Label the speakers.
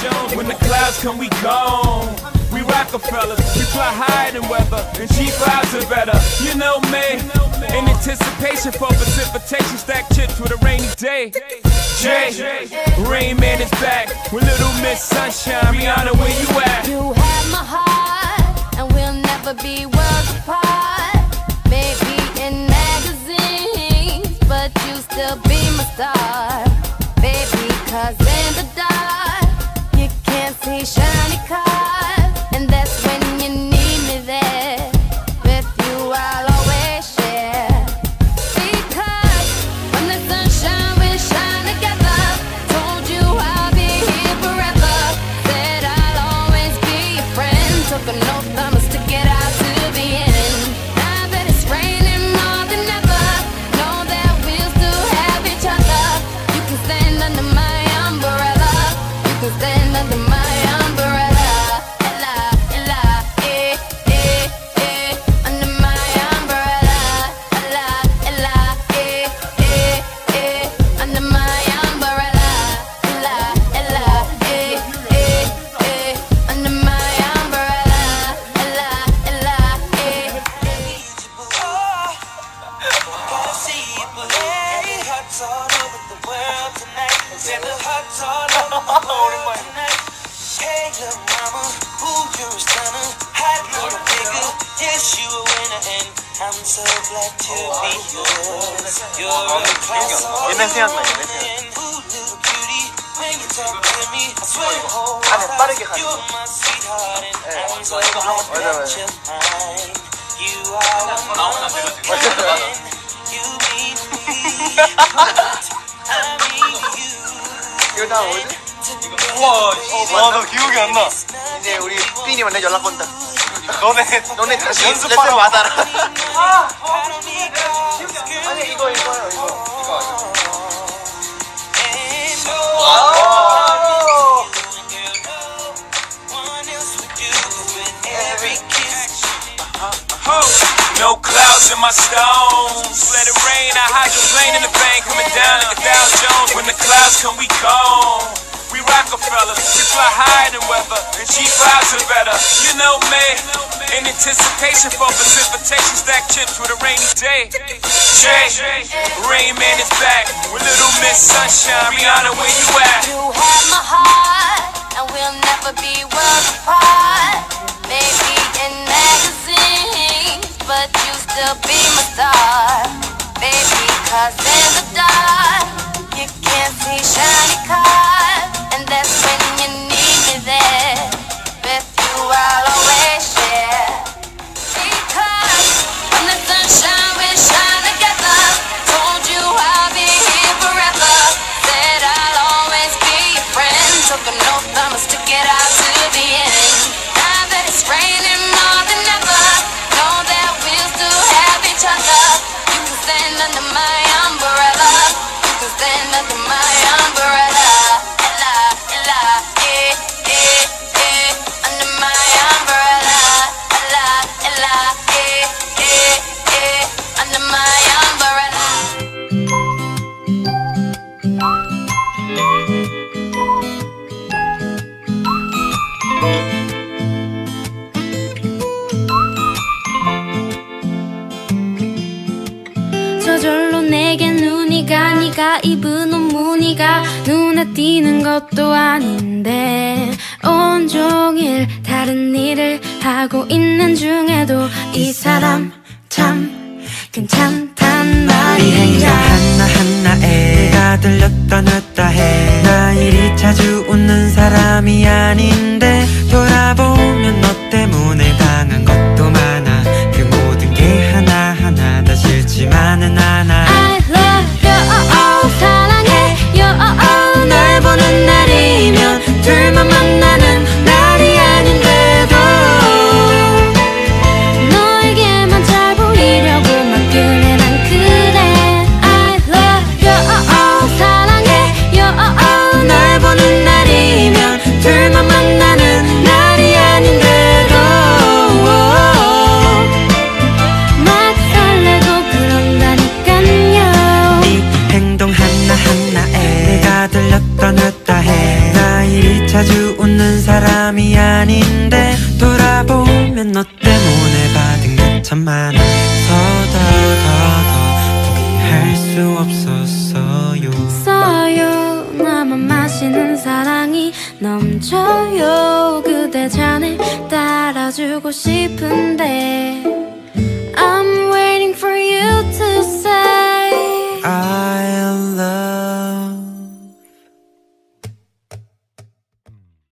Speaker 1: Jones. When the clouds come, we gone. We Rockefellers, we fly higher than weather, and cheap vibes are better. You know me, in anticipation for precipitation, stack chips with a rainy day. Jay, Rain Man is back with Little Miss Sunshine. Rihanna, where you at?
Speaker 2: You have my heart, and we'll never be worlds apart. Maybe in magazines, but you still be my star. Baby, 'cause in the dark, you can't see shiny cars. And that's when you need me there. With you I'll always share. Because when the sunshine will shine together. Told you I'll be here forever. Said I'll always be your friend. Took an oath I'ma stick it out to the end. Now that it's raining more than ever, know that we'll still have each other. You can stand under my umbrella. You can stand under my umbrella.
Speaker 3: I'm so glad to be yours. You're a class all little beauty. When you talk to me, I swear the whole world. You're my sweetheart and I'm so glad that you're mine. You are one you mean me. I mean you.
Speaker 4: 이거 다 뭐지?
Speaker 5: 와, 나 기억이 안 나.
Speaker 4: 이제 우리 삐니 만나 연락 온다.
Speaker 5: 너네
Speaker 4: 다시
Speaker 5: 연습하러
Speaker 4: 레슨
Speaker 5: 와달라.
Speaker 4: 아니 이거요.
Speaker 1: No clouds in my stones. Let it rain, I hydroplane in the bank, coming down like a Dow Jones. When the clouds come, we gone. We Rockefellers, we fly higher than weather, and cheap vibes are better. You know me, in anticipation for precipitation, stack chips with a rainy day. Jay, Rain Man is back with Little Miss Sunshine. Rihanna, where you at?
Speaker 2: You have my heart, and we'll never be worlds apart. Maybe in magazines, but you still be my star. Baby, 'cause in the dark, you can't see shiny cars. And that's when you need me there. With you I'll always share. Because when the sunshine will shine together. Told you I'll be here forever. Said I'll always be your friend. Took an oath I'ma stick it out to the end. Now that it's raining more than ever, know that we'll still have each other. You can stand under my umbrella. You can stand under my umbrella. Under my umbrella. Under my umbrella.
Speaker 6: 저절로 내게 눈이 가. 네가 입은 옷 무늬가 눈에 띄는 것도 아닌데 온종일 다른 일을 하고 있는 중에도 이 사람 참 괜찮단 말이야.
Speaker 7: 이 행동 하나하나에 내가 들렸다 놨다 해. 나 이리 자주 웃는 사람이 아닌데 돌아보면 너 때문에 당한 것도 많아. 그 모든 게 하나하나 다 싫지만은 않아.
Speaker 6: I love you, 사랑해요.
Speaker 7: 널 보는 날이면 둘만 만나는 날이 아닌데도
Speaker 6: 너에게만 잘 보이려고 막 그래 난 그래. I love you, 사랑해요.
Speaker 7: 널 보는 날이면 둘만 만나는 날이 아닌데도
Speaker 6: 막 설레고 그런다니깐요.
Speaker 7: 네 행동 하나하나에 내가 들렸다 놨다 해. 나 이리 자주 사람이 아닌데 돌아보면 너 때문에 받은 게 참 많아서 더 포기할 수 없었어요.
Speaker 6: 써요. 나만 마시는 사랑이 넘쳐요. 그대 잔에 따라주고 싶은데